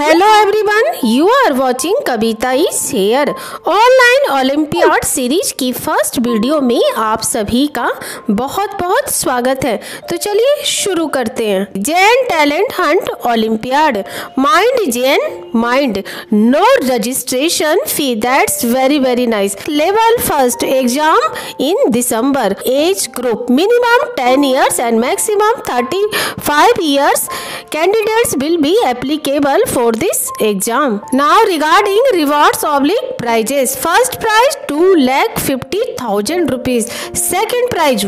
Hello everyone, you are watching Kavita is here. Online olympiad series की first video में आप सभी का बहुत बहुत स्वागत है। तो चलिए शुरू करते हैं। Jain talent hunt olympiad, mind Jain mind, no registration fee, that's very nice. Level first exam in December, age group minimum 10 years and maximum 35 years, candidates will be applicable for this exam. Now regarding rewards oblique prizes, first prize 2,50,000 rupees, second prize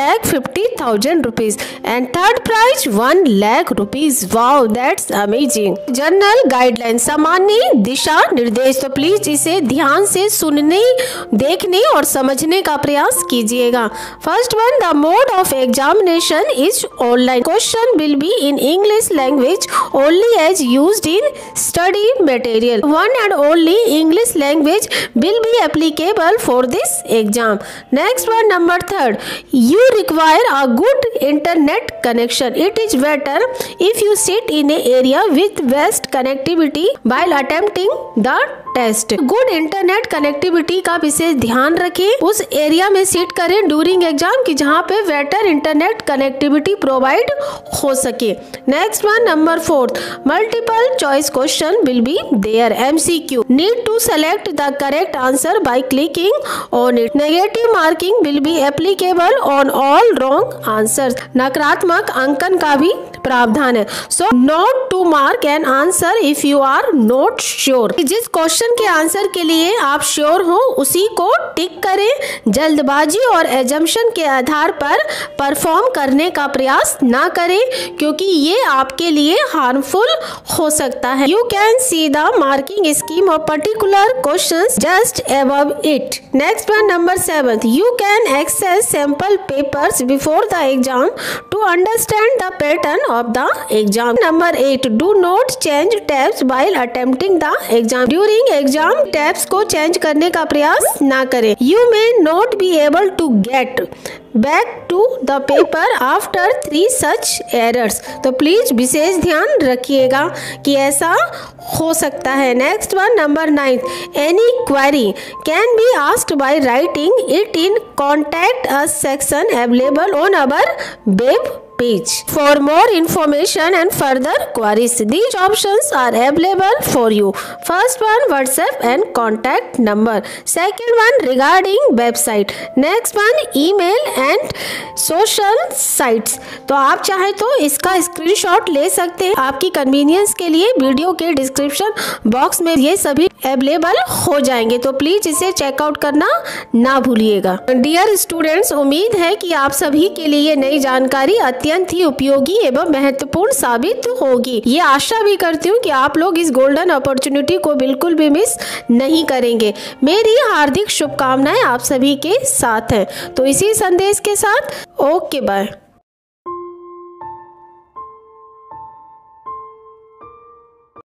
1,50,000 rupees and third prize 1 lakh rupees. Wow, that's amazing. General guidelines, सामान्य दिशा निर्देश, तो please इसे ध्यान से सुनने, देखने और समझने का प्रयास कीजिएगा। First one, the mode of examination is online, question will be in English language only as used in study material. One and only English language will be applicable for this exam. Next one, number third, you require a good internet connection. It is better if you sit in an area with best connectivity while attempting the test. Good internet connectivity का विशेष ध्यान रखें, उस area में seat करें during exam की जहां पे बेटर इंटरनेट कनेक्टिविटी प्रोवाइड हो सके। Next one, number fourth, multiple choice question will be there, MCQ, need to select the correct answer by clicking on it. Negative marking will be applicable on all wrong answers, नकारात्मक अंकन का भी प्रावधान है। So note to mark an answer if you are not sure, जिस question के answer के लिए आप श्योर हो उसी को टिक करें। जल्दबाजी और एजम्पशन के आधार पर परफॉर्म करने का प्रयास ना करें क्योंकि ये आपके लिए हार्मफुल हो सकता है। You can see the marking scheme of particular questions just above it. Next one, number 7, you can access sample papers before the exam to understand the pattern of the exam. Number 8, do not change tabs while attempting the exam. During exam tabs को change करने का प्रयास ना करें। You may not be able to get back to the paper after 3 such errors. तो please विशेष ध्यान रखिएगा कि ऐसा हो सकता है। Next one, number 9, any query can be asked by writing it in contact us section available on our web page. For more information and further queries, these options are available for you. First one, WhatsApp and contact number. Second one, regarding website. Next one, email and social sites. तो आप चाहे तो इसका screenshot ले सकते हैं। आपकी convenience के लिए वीडियो के डिस्क्रिप्शन बॉक्स में ये सभी अवेलेबल हो जाएंगे, तो प्लीज इसे चेकआउट करना ना भूलिएगा। डियर स्टूडेंट्स, उम्मीद है कि आप सभी के लिए नई जानकारी अत्यंत ही उपयोगी एवं महत्वपूर्ण साबित होगी। ये आशा भी करती हूँ कि आप लोग इस गोल्डन अपॉर्चुनिटी को बिल्कुल भी मिस नहीं करेंगे। मेरी हार्दिक शुभकामनाएं आप सभी के साथ हैं। तो इसी संदेश के साथ ओके बाय।